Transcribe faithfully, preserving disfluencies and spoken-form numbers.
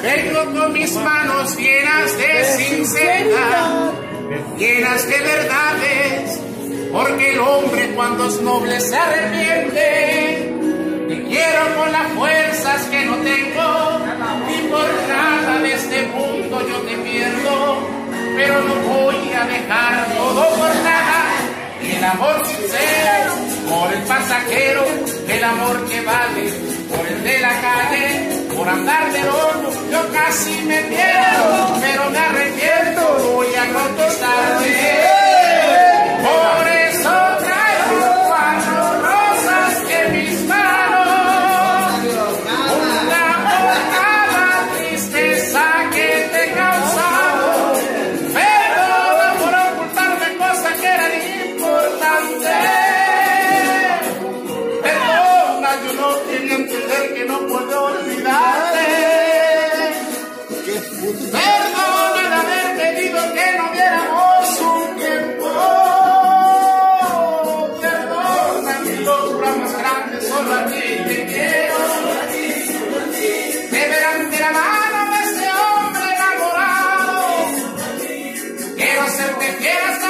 Vengo con mis manos llenas de sinceridad, llenas de verdades, porque el hombre cuando es noble se arrepiente. Te quiero con las fuerzas que no tengo, y por nada de este mundo yo te pierdo, pero no voy a dejar todo por nada. Y el amor sincero por el pasajero, el amor que vale por el de la calle, por andar de loco yo casi me pierdo, pero me arrepiento, voy a conquistarte. Por eso traigo cuatro rosas en mis manos, una por cada tristeza que te he causado. Perdona por ocultarme cosas que eran importantes. Perdona, yo no quería entender que no puedo olvidarte. Perdona de haber pedido que no viéramos un tiempo. Perdona mi locura más grande, solo a ti te quiero. Te verán de la mano de este hombre enamorado. Quiero hacerte fiel hasta